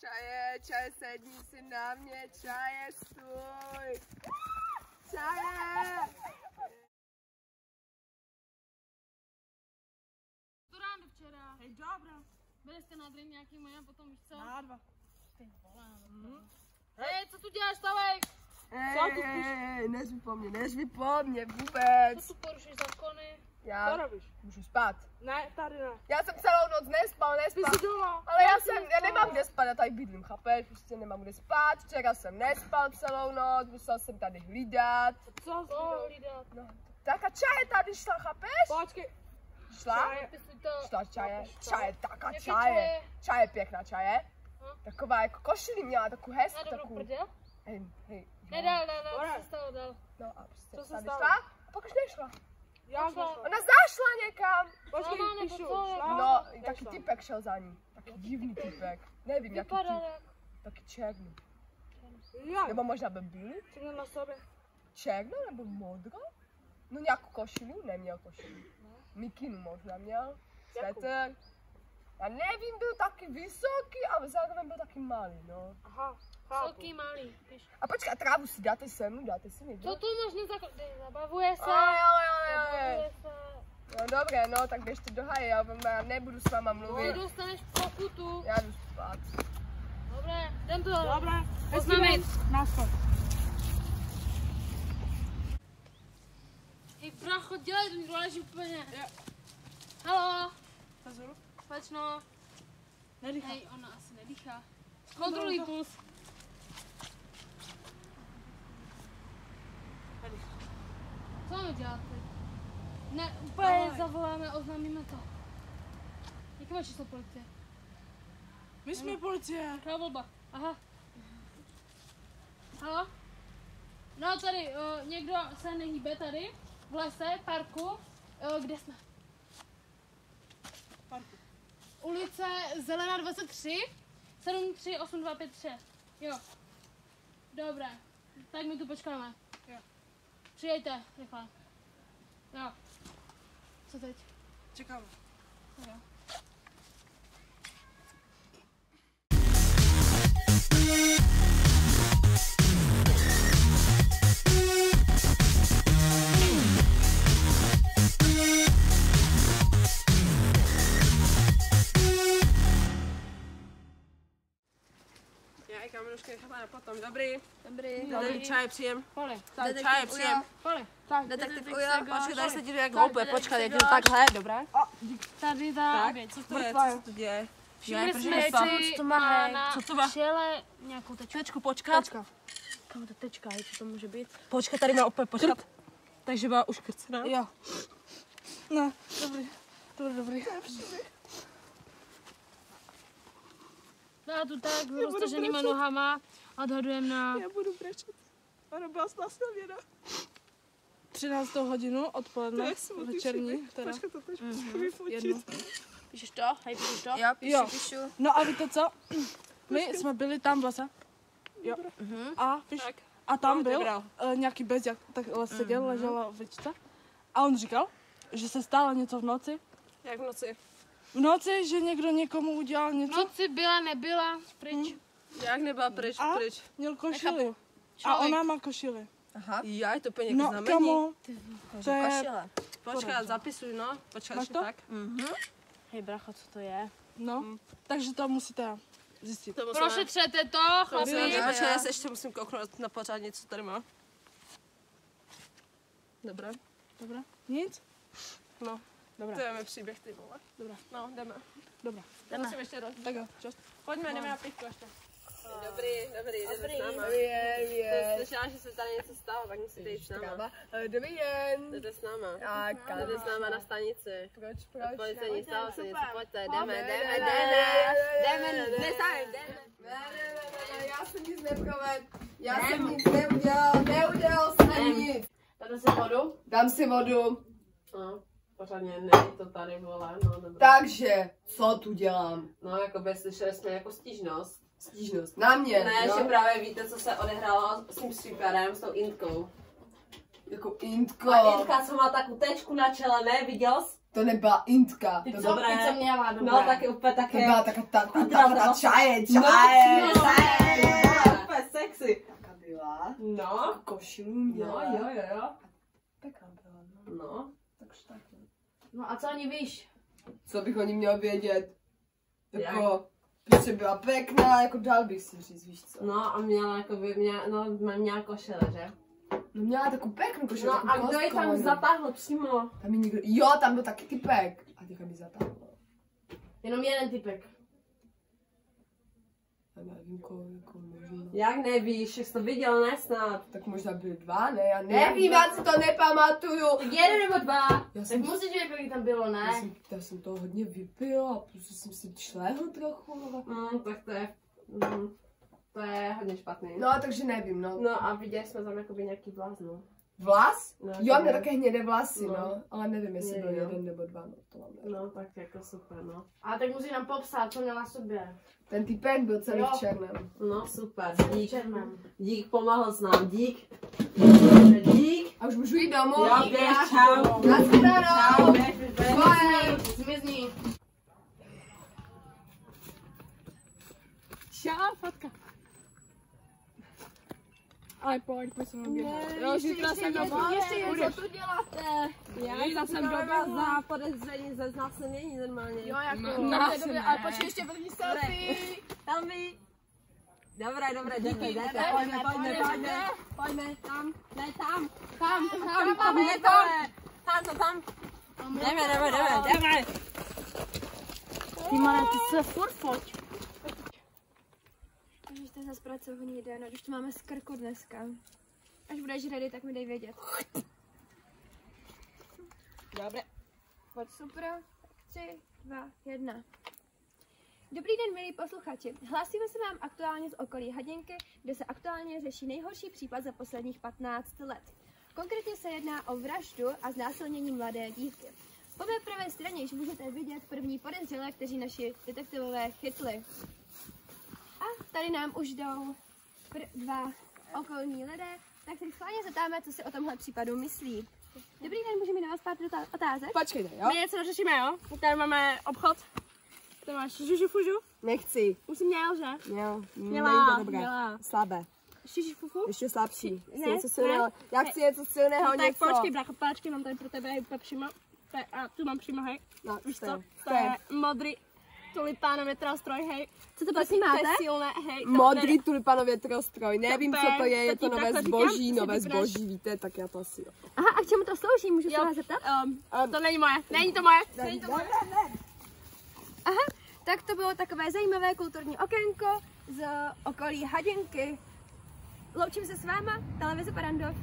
Čaje, sedni si na mě, čaje, stůj. Čaje. To ráno včera. Hej, dobra. Byli jste na drink nějaký můj a potom víš co? Na 2. Ty vole, hej, co tu děláš, stavej? Neřvi po mně vůbec. Co tu porušíš zákony? Já robíš? můžu spát. Ne, tady ne. Já jsem celou noc nespal. Ty jsi doma. Ale já nemám kde spát, já tady bydlím, chápeš? Prostě nemám kde spát, včera jsem nespal celou noc, musel jsem tady hlídat. Co jsi hlídat? No, taká čaje tady šla, chápeš? Počkej. Šla? Šla čaje, taká čaje. Čaje, pěkná čaje. Taková jako košili měla, takovou hezkou, takovou. Prdel? Hej. Nedal, co se stalo dál? No a prostě Co se tady stalo? šla a pak už nešla. Jak nešla? Ona zašla někam. Počkej, Mama, píšu. nebo co? Šla? No, Nešla. taky typek šel za ní. Taky divný typek. Nevím, jaký Vypadal typ. jak. Taky černý. Jak? Nebo možná by byli? Co měl na sobě? Černou nebo modrou? No nějakou košili, neměl košili. Mikinu možná měl. Svetr. Já nevím, byl taky vysoký, ale zároveň byl taky malý, no. Aha, chápu. Vysoký, malý, píš. A počkej, a trávu si dáte se mnou, dáte si mi, Co tu možná zabavuje se? Ale. No dobré, no, tak běžte do haje, já nebudu s váma mluvit. Ty dostaneš pokutu. Já jdu spát. Dobré, jdem to. Dobré. Oznámit. Naschod. Hej, bracho, dělej, to mi důleží úplně. Haló, Pozoru. slečno. Nedýchá. Hej, ona asi nedýchá. Kontroluj puls. Co máme dělat teď? Ne, úplně zavoláme, oznámíme to. Jaké máš číslo policie? My jsme policie. Jaká volba? Aha. Halo? No tady, někdo se nehýbe tady, v lese, parku. Kde jsme? Parku. Ulice Zelená 23, 738253. Jo. Dobré, tak my tu počkáme. Jo. Přijďte, rychle. Jo. Co teď? Čekáme. Jo. Já i kamerušky necháme na potom. Dobrý. Dobrý. Čaj příjem. Poli. Čaj příjem. Poli. Detektiv Ujo. Počkej, tady se dívá jak houpe. Počkej, jak jdu takhle, dobré? Tady ta oběť. Co to je? Co se tu děje? Všimli proč jsme nespal? si na Co to má? čele nějakou tečku. Tečku, počkat. Kam ta tečka je, co to může být? Počkat, tady má opět počkat. Takže byla uškrcená. Jo. Ne, dobrý. Dobrý. Já tu tak s roztaženýma nohama odhadujeme na... Já budu brečet. Ona byla znásilněna. 13. hodinu odpoledne, večerní, teda. Počkat, to teď musím Jednu. vyfotit. Píšeš to? Hej, píšeš to? Jo, Jo. píšu. No a víte co? My jsme byli tam v lese. Jo. A víš, Tak. a tam No, byl dobrá. nějaký bezďak, takhle seděl, ležela ovička. A on říkal, že se stalo něco v noci. Jak v noci? V noci, že někdo někomu udělal něco. Noci byla, nebyla, pryč. Jak nebyla pryč, A pryč? měl košili. A Člověk. ona má košili. Aha. Já, je to úplně No, znamení. kamo, to je... Kašile. Počkat, zapisuj, no. Počkat, Máš ještě to? tak. Hej, bracho, co to je? No, takže to musíte zjistit. To musíme... Prošetřete to, chlapi. Počkat, já se ještě musím kouknout na pořádně, co tady má. Dobré. Dobré? Nic? No, Dobré. to je mi příběh, ty vole. Dobré. No, jdeme. Dobré. Musím ještě roz... Tak jo, čas. Pojďme, jdeme na pivku ještě. Dobrý, jdeme s náma. Dobrý den. Slyšela, že se tady něco stalo, tak musíte jít s náma. Dobrý den. Jdete s náma. A Jdete s náma na stanici. Proč? Policejní stalo se něco, pojďte, jdeme. Ne, já jsem nic neprovedl. Já jsem nic neudělal jsem nic. Dáte si vodu? Dám si vodu. No, pořádně není to tady, vole, no dobré. Takže, co tu dělám? No, jako by slyšeli jsme jako stížnost. Stížnost. Na mě, Ne, jo? že právě víte, co se odehrálo s tím případem, s tou Intkou. Jako Intko. A Intka, co má takovou tečku na čele, ne, viděl jsi? To nebyla Intka. Ty To co, byla, ty co měla, dobré. No, taky úplně to také. byla ta čaje. Úplně sexy. Taká byla. No. Košilu měla. Jo. Taká byla, no. No. Takže tak. No a co ani víš? Co bych o ní měl vědět? Jako, prostě byla pěkná, jako dal bych si říct, víš co? No a měla jakoby, měla košile, že? No měla takovou pěknou košili. No a kdo ji tam zatáhl přímo? Tam nikdo, jo, tam byl taky typek. A teďka mi zatáhl. Jenom jeden typek. Já nevím, kolik možná. Jak nevíš, jak jsi to viděl, ne snad? Tak možná byly dva, ne? Já nevím, já si to nepamatuju. Jeden nebo dva. Já Tak jsem, musíš vědět, kolik tam bylo, ne? já jsem toho hodně vypila a prostě jsem si člehl trochu. Tak to je hodně špatný. No, takže nevím, no. No a viděli jsme tam jakoby nějaký vlas, no. Vlas? No, Jo, to mě ne. také hnědé vlasy, No. no. Ale nevím, jestli Je, byl jo. jeden nebo dva, no to mám nevím. No tak jako super, no. A tak musí nám popsat, co měla v sobě. Ten typek byl celý Jo. v černém. No super, dík. Černém. Dík, pomohl s nám, dík. Dík. A už můžu jít domů? Jo, běž, čau. Naschledanou. Zmizni. Čau, fotka. Ale pojď se mnou běhat. Jo, zítra jsem doma. Co tu děláte? Já jsem doma. Za podezření ze znásilnění normálně. Jo, jako. Dobře, ale počkej ještě první selfie. Tam vy. Dobré, díky. Pojďme, tam, ne, tam. Tam. Jdeme. Ty malé, ty se furt foť. Už to je zase pracovní den, už to máme z krku dneska. Až budeš ready, tak mi dej vědět. Dobré. Pojď, super. 3, 2, 1. Dobrý den, milí posluchači. Hlásíme se vám aktuálně z okolí Hadinky, kde se aktuálně řeší nejhorší případ za posledních 15 let. Konkrétně se jedná o vraždu a znásilnění mladé dívky. Po mé pravé straně již můžete vidět první podezřelé, kteří naši detektivové chytli. A tady nám už jdou dva okolní lidé, tak se schválně zeptáme, co si o tomhle případu myslí. Dobrý den, můžeme na vás pár otázek? Počkejte, jo? My něco řešíme, jo? Tady máme obchod. Ty máš žužu-fužu? Nechci. Už jsi měl, že? Jo, Měla, není to dobré. měla. Slabé. Žužu-fufu? Ještě slabší. Chci Ne, něco silného. Já chci něco silného, No, tak něco. počkej, brácho, páčky, mám tady pro tebe, hej, úplně přímo. A tu mám přímo, hej. No, Víš co? to To je modrý tulipánový trojstroj, hej. Co to prosím To máte? je silné, hej. Modrý tulipanový trostroj. Nevím, co to je to ti to nové takhle zboží, říkám, nové si vybereš. zboží, víte, tak já to asi jo. Aha, a k čemu to slouží? Můžu se Jo, vás zeptat? to není moje, není to moje. Aha, tak to bylo takové zajímavé kulturní okénko z okolí Hadinky. Loučím se s váma, televize Barrandov.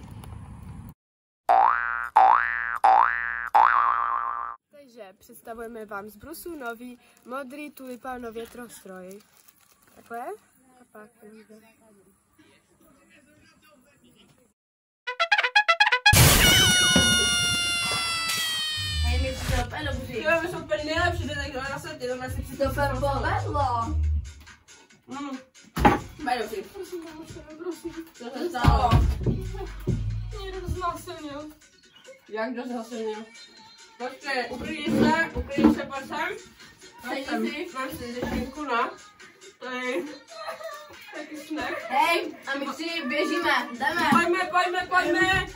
Takže představujeme vám z Brusu nový modrý tulipánový trostroj. Takhle? A pak Hej, mi se to úplně dobře. Jo, my jsme úplně nejlepší detektivové na světě, dobré si přijde. To se povedlo. Bajdo si. Co se stalo? někdo to znásilnil. Jak kdo se zasilnil? Počkej, ukryj se, pojď sem. Mám si řešinku, no. To je taky sneh. Hej, a my tři běžíme, jdeme. Pojďme.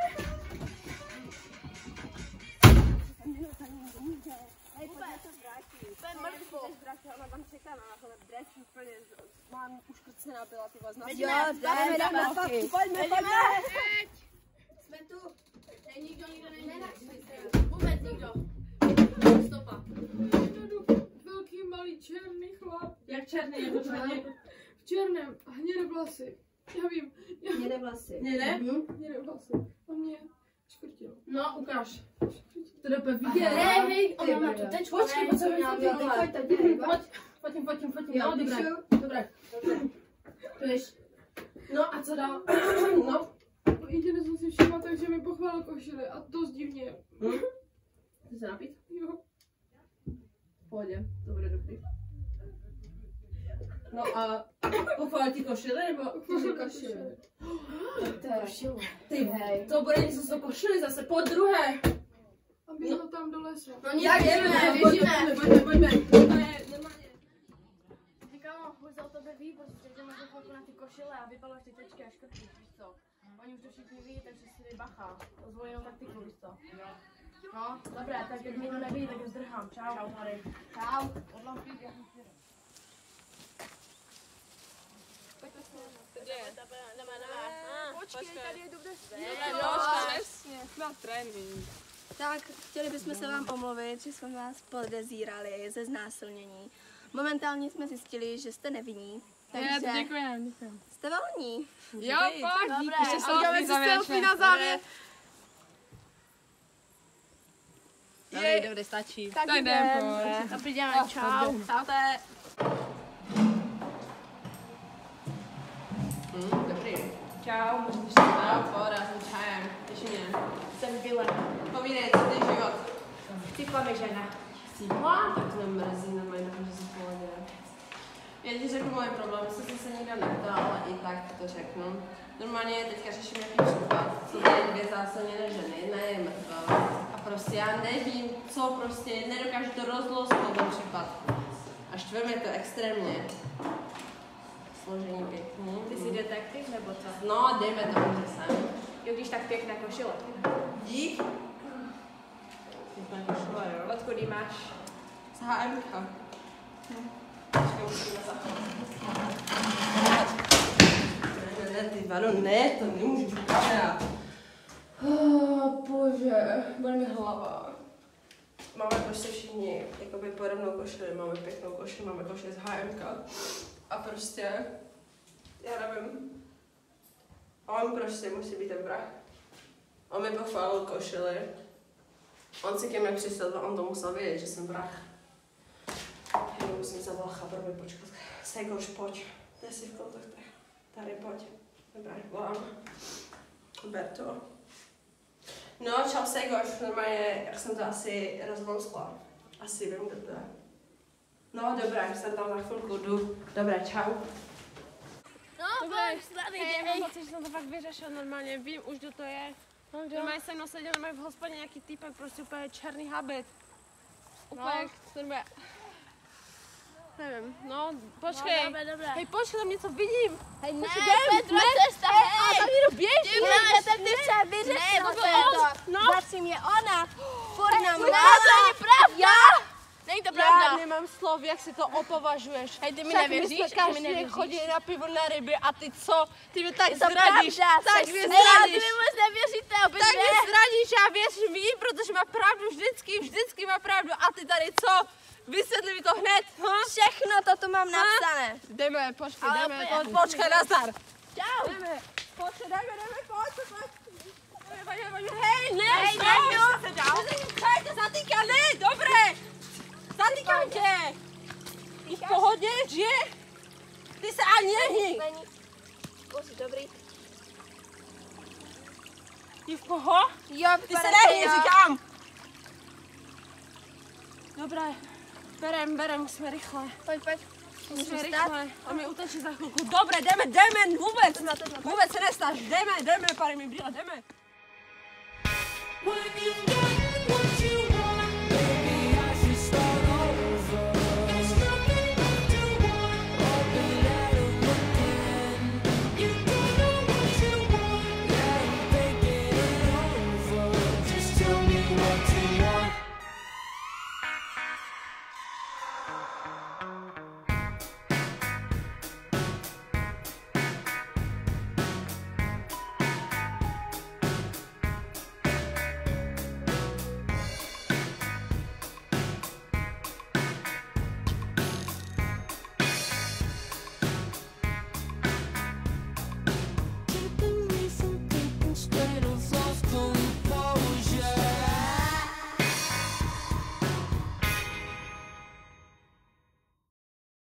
Mám už krcená byla, ty vás Jo, dáme zpátky. Pojďme. Jsme tu. Není nikdo není. Vůbec nikdo. Stopa. Velký malý černý chlap. Jak černý, jako černý. V černém, hnědé vlasy. Já vím, Hnědé vlasy. Hnědé? hnědé vlasy. A mě škrtil. No, ukáž. To jde úplně vidět. Hej, ona má tu tečku. Počkej, co mi měla dělat? Fotím. No, dobré. To ješ. No a co dál? No. Jediné jsem si všimla, takže mi pochválil košili a dost divně. Chci se napít? Jo. V pohodě, to bude dobrý. No a pochválil ti košili, nebo? Košili. Ty, to bude něco z toho košili zase, po druhé. A Běžel tam do lesu. No nic, běžíme. Pojďme. To je normálně. Ty kámo, už za tebe ví, protože jdeme do chvilku na ty košile a vypaloš ty tečky a škrtky, víš co? Oni už to všichni ví, takže si dej bacha. Ozvoj jenom taktiku, víš co? No, dobré, tak když někdo neví, tak ho zdrhám. Čau. Čau, tady. Čau. Od lampy, Počkej, tady je dobře. Přesně, na trénink. Tak, chtěli bychom se vám omluvit, že jsme vás podezírali ze znásilnění. Momentálně jsme zjistili, že jste nevinní. Takže děkujem. jste volní. Jo, fakt, díky. A uděláme si selfie na závěr. Dobrý, stačí. Tak jdem. Dobrý den, čau. Čaute. Dobrý. Čau, můžeš se dát, pohoda, jsem čajem. Těší mě. Jsem Vile. Povídej, co ty život? Cipla mi žena. Cípla? Tak to mě mrzí, normálně, že se pohodě. Já ti řeknu moje problémy, jsem se nikdo neptal, ale i tak to řeknu. Normálně teďka řeším nějaký případ, jsou tady 2 zásilněné ženy, jedna je mrtvá. A prostě já nevím, co prostě, nedokážu to rozlosknout ten případ. A štve mě to extrémně. Složení pěkný. Ty jsi detektiv nebo co? No, dejme tomu, že jsem. Jo, když tak pěkná košile. Dík. Pěkná košile, jo. Odkud jí máš? Z HMK. Ne, ty vado, ne, to nemůžu být kamera. Bože, bude mi hlava. Máme prostě všichni jakoby podobnou košili, máme pěknou košili, máme košili z HMK. A prostě, já nevím, on prostě musí být ten vrah. On mi pochválil košili. On si ke mně přisedl, on to musel vědět, že jsem vrah. Já musím zavolat chabarovi, počkat. Sejgoš, pojď. Ty jsi v kontaktech. Tady, pojď. Dobrá, volám. Ber to. No, čau Sejgoš, normálně, jak jsem to asi rozmouskla. Asi vím, kdo to je. No, dobré, jsem tam za chvilku, jdu. Dobré, čau. Mám pocit, že jsem to fakt vyřešil normálně, vím už, kdo to je. Normálně jsem nosil normálně v hospodě nějaký týpek, prostě úplně černý habit. Úplně, normálně. Nevím, no, počkej. Dobré. Hej, počkej, tam něco vidím. Hej, ne, Petra, cesta, hej. A tady jdu běží. detektivce vyřešila to. No. Zatím je ona. Furt nám To není pravda. Není to Já pravda. nemám slov, jak si to opovažuješ. Hej, ty mi Však nevěříš, my jsme ty mi každý nevěříš. chodili na pivo na ryby a ty co? Ty mě tak to zradíš. pravda, Tak jsi mě smělá, zradíš. vůbec nevěříte, opět Tak mě zradíš, já věřím jí, protože má pravdu vždycky má pravdu. A ty tady co? Vysvětli mi to hned. Všechno to tu mám napsané. Jdeme, počkej, Ale jdeme. opět. Počkej, nazdar. Čau. Jdeme. Počkej, jdeme, pojď. Hej, ne, Hej, Hejte, zatýká, ne, dobré. Zatýkám tě. Jsi v pohodě, že? Ty se ani nehni. Bože, dobrý. Jsi v pohodě? Jo, Ty se nehni, říkám. Dobré, berem, musíme rychle. Pojď. Musíme rychle. On mi utočí za chvilku. Dobré, jdeme, vůbec se nestáš. Jdeme, pane mi brýle, jdeme.